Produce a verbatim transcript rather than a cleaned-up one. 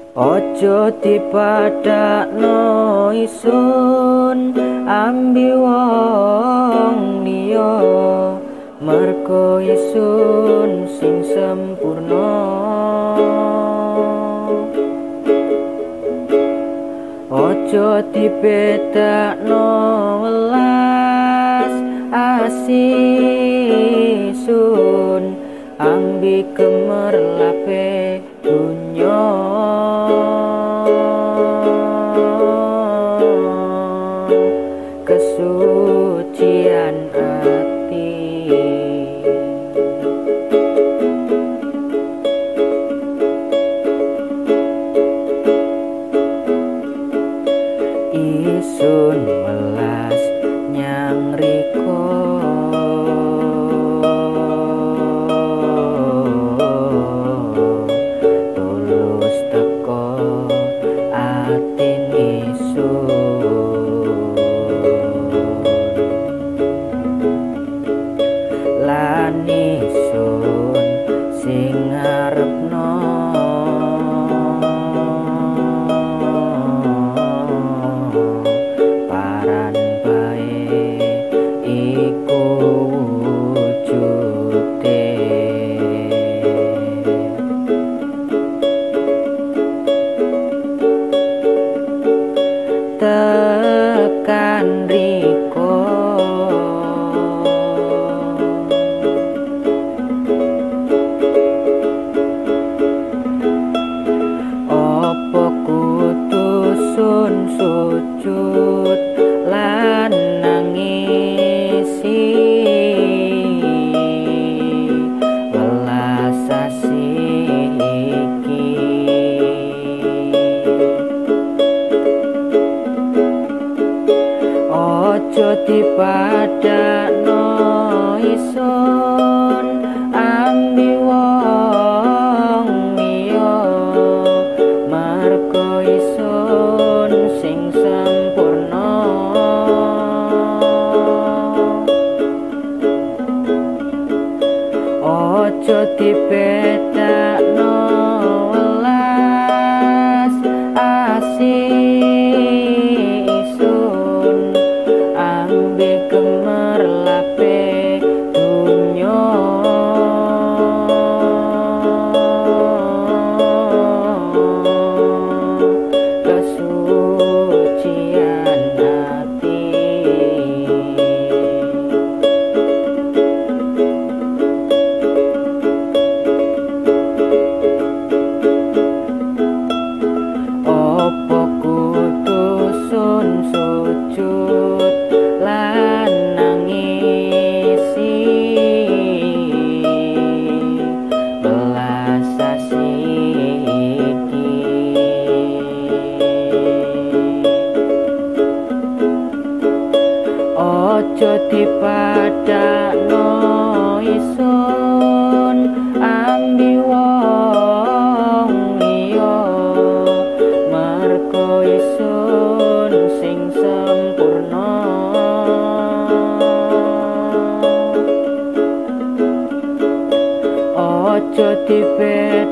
Ojo dipadakno isun ambi wong liya, mergo isun sing sempurna. Ojo dibedakno welas asisun ambi gemerlape dunya. Kesucian hati isun welas nyang riko, tulus teko atin isun, lan isun sing ngarepno paran bae iku wujude. Tekan riko opo kudu sun sujud lan nangisi welas iki. Ojo dipadakno isun ambi wong liya, mergo isun sing sempurna. Ojo dibedakno welas asisun ambi gemerlape dunya. Kesucian hati opo kudu sun sujud lan nangisi belas iki. Ojo dipadakno isun ambi wong liya, mergo isun sing sempurna. Ojo dibedakno